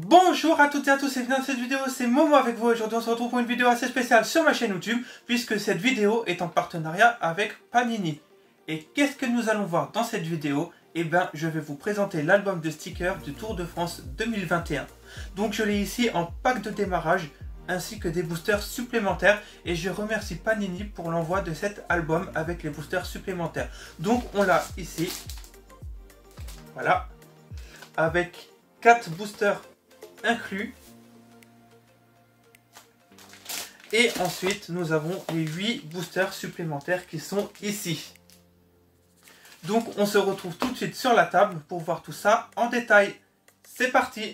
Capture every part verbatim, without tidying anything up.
Bonjour à toutes et à tous et bienvenue dans cette vidéo, c'est Momo avec vous. Aujourd'hui on se retrouve pour une vidéo assez spéciale sur ma chaîne YouTube, puisque cette vidéo est en partenariat avec Panini. Et qu'est-ce que nous allons voir dans cette vidéo? Eh bien, je vais vous présenter l'album de stickers du Tour de France deux mille vingt et un. Donc je l'ai ici en pack de démarrage, ainsi que des boosters supplémentaires. Et je remercie Panini pour l'envoi de cet album avec les boosters supplémentaires. Donc on l'a ici, voilà, avec quatre boosters inclus. Et ensuite, nous avons les huit boosters supplémentaires qui sont ici. Donc, on se retrouve tout de suite sur la table pour voir tout ça en détail. C'est parti!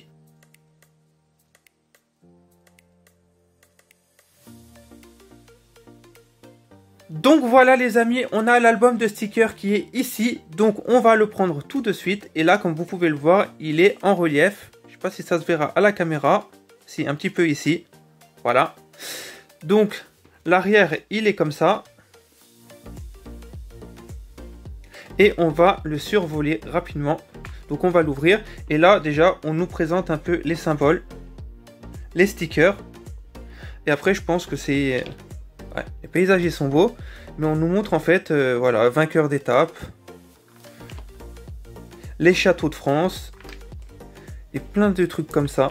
Donc voilà les amis, on a l'album de stickers qui est ici. Donc, on va le prendre tout de suite. Et là, comme vous pouvez le voir, il est en relief. Je sais pas si ça se verra à la caméra. Si, un petit peu ici. Voilà. Donc, l'arrière, il est comme ça. Et on va le survoler rapidement. Donc, on va l'ouvrir. Et là, déjà, on nous présente un peu les symboles. Les stickers. Et après, je pense que c'est... Ouais, les paysages, ils sont beaux. Mais on nous montre, en fait, euh, voilà, vainqueur d'étape. Les châteaux de France. Et plein de trucs comme ça.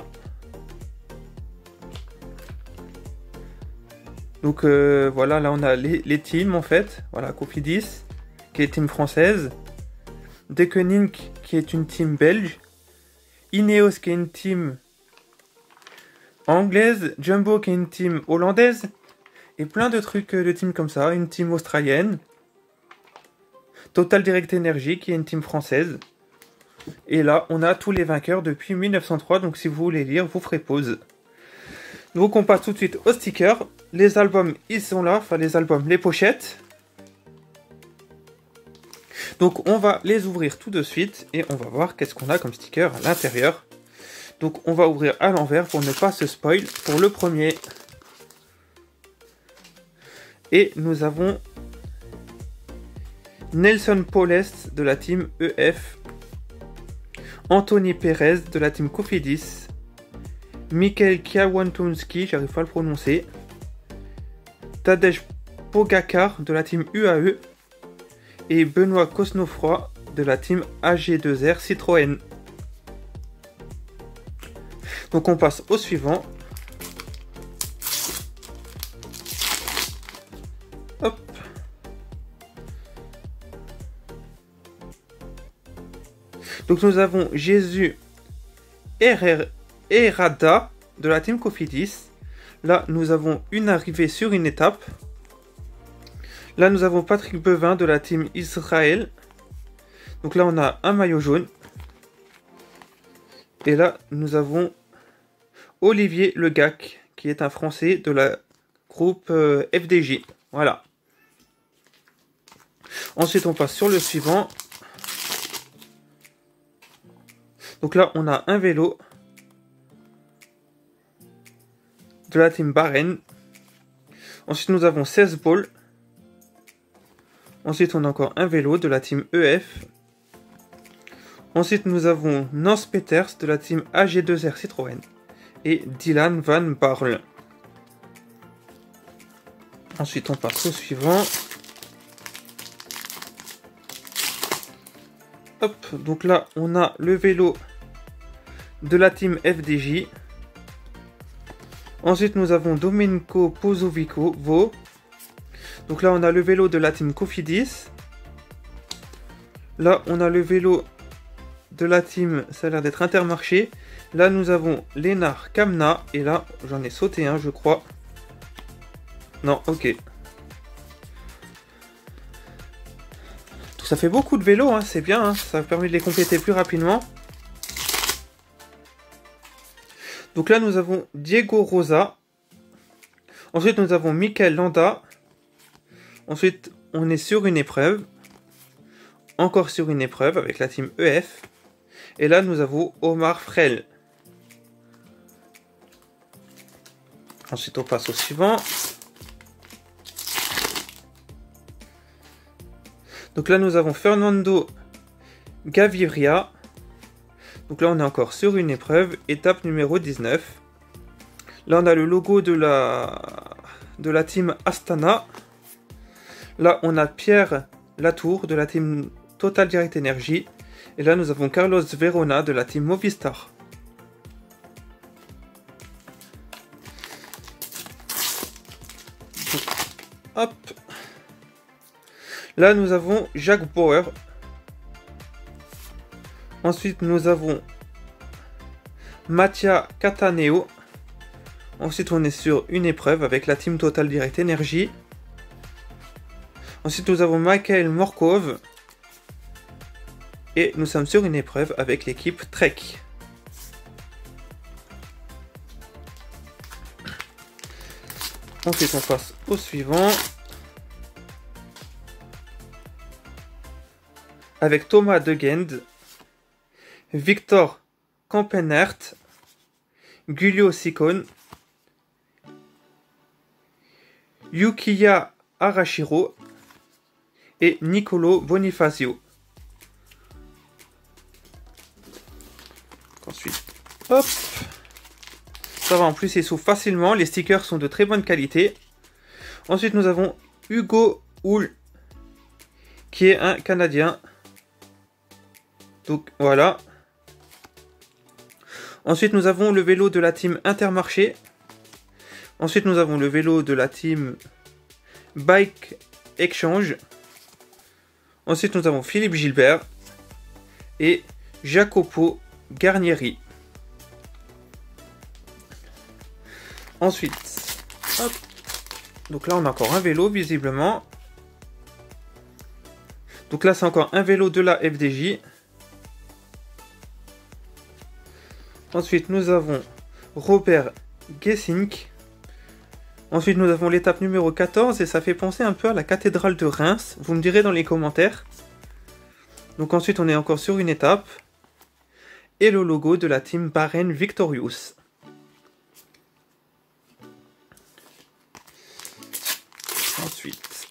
Donc euh, voilà, là on a les, les teams en fait. Voilà, Cofidis qui est team française. Deceuninck qui est une team belge. Ineos qui est une team anglaise. Jumbo qui est une team hollandaise. Et plein de trucs de team comme ça. Une team australienne. Total Direct Energy qui est une team française. Et là, on a tous les vainqueurs depuis mille neuf cent trois. Donc, si vous voulez lire, vous ferez pause. Donc, on passe tout de suite aux stickers. Les albums, ils sont là. Enfin, les albums, les pochettes. Donc, on va les ouvrir tout de suite. Et on va voir qu'est-ce qu'on a comme sticker à l'intérieur. Donc, on va ouvrir à l'envers pour ne pas se spoil. Pour le premier. Et nous avons Nelson Paulest de la team E F. Anthony Perez de la team Cofidis, Mikel Kwiatkowski, j'arrive pas à le prononcer, Tadej Pogacar de la team U A E et Benoît Cosnefroy de la team A G deux R Citroën. Donc on passe au suivant. Hop. Donc nous avons Jésus Herrada de la team Cofidis. Là nous avons une arrivée sur une étape. Là nous avons Patrick Bevin de la team Israël. Donc là on a un maillot jaune. Et là nous avons Olivier Legac qui est un Français de la groupe euh, F D J. Voilà. Ensuite on passe sur le suivant. Donc là, on a un vélo de la team Bahreïn. Ensuite, nous avons seize balls. Ensuite, on a encore un vélo de la team E F. Ensuite, nous avons Nance Peters de la team A G deux R Citroën. Et Dylan Van Barle. Ensuite, on passe au suivant. Hop, donc là, on a le vélo de la team F D J. Ensuite, nous avons Domenico Pozzovico. Donc là, on a le vélo de la team Cofidis. Là, on a le vélo de la team, ça a l'air d'être Intermarché. Là, nous avons Lennart Kamna. Et là, j'en ai sauté un, je crois. Non, ok. Ça fait beaucoup de vélos, hein, c'est bien, hein, ça permet de les compléter plus rapidement. Donc là, nous avons Diego Rosa. Ensuite, nous avons Mikel Landa. Ensuite, on est sur une épreuve. Encore sur une épreuve avec la team E F. Et là, nous avons Omar Frel. Ensuite, on passe au suivant. Donc là, nous avons Fernando Gaviria. Donc là on est encore sur une épreuve, étape numéro dix-neuf. Là on a le logo de la, de la team Astana. Là on a Pierre Latour de la team Total Direct Energy. Et là nous avons Carlos Verona de la team Movistar. Donc, hop. Là nous avons Jacques Bauer. Ensuite nous avons Mattia Cataneo. Ensuite on est sur une épreuve avec la team Total Direct Energy. Ensuite nous avons Michael Morkov. Et nous sommes sur une épreuve avec l'équipe Trek. Ensuite on passe au suivant. Avec Thomas De Gendt, Victor Kampenert, Giulio Ciccone, Yukiya Arashiro et Nicolo Bonifacio. Ensuite, hop, ça va, en plus il s'ouvre facilement, les stickers sont de très bonne qualité. Ensuite nous avons Hugo Hull, qui est un Canadien. Donc voilà. Ensuite nous avons le vélo de la team Intermarché. Ensuite nous avons le vélo de la team Bike Exchange. Ensuite nous avons Philippe Gilbert et Jacopo Garnieri. Ensuite, hop. Donc là on a encore un vélo visiblement. Donc là c'est encore un vélo de la F D J. Ensuite nous avons Robert Gesink. Ensuite nous avons l'étape numéro quatorze et ça fait penser un peu à la cathédrale de Reims. Vous me direz dans les commentaires. Donc ensuite on est encore sur une étape. Et le logo de la team Bahrain Victorious. Ensuite,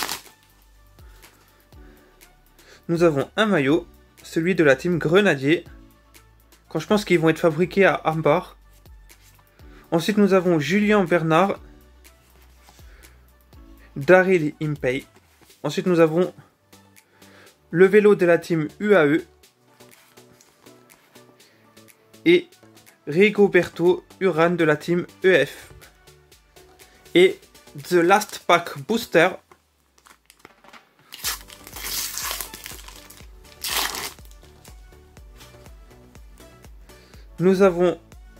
nous avons un maillot, celui de la team Grenadier. Quand je pense qu'ils vont être fabriqués à Ambar. Ensuite, nous avons Julien Bernard, Daryl Impey. Ensuite, nous avons le vélo de la team U A E. Et Rigoberto Urán de la team E F. Et The Last Pack Booster. Nous avons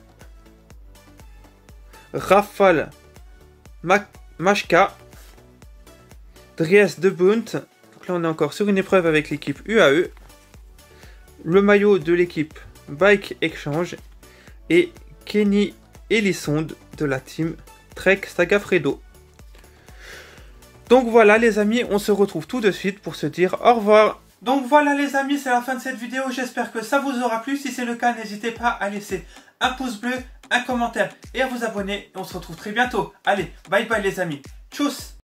Rafal Machka, Dries de Bunt. Donc là on est encore sur une épreuve avec l'équipe U A E. Le maillot de l'équipe Bike Exchange et Kenny Elissonde de la team Trek Sagafredo. Donc voilà les amis, on se retrouve tout de suite pour se dire au revoir. Donc voilà les amis, c'est la fin de cette vidéo, j'espère que ça vous aura plu. Si c'est le cas, n'hésitez pas à laisser un pouce bleu, un commentaire et à vous abonner. Et on se retrouve très bientôt. Allez, bye bye les amis. Tchuss.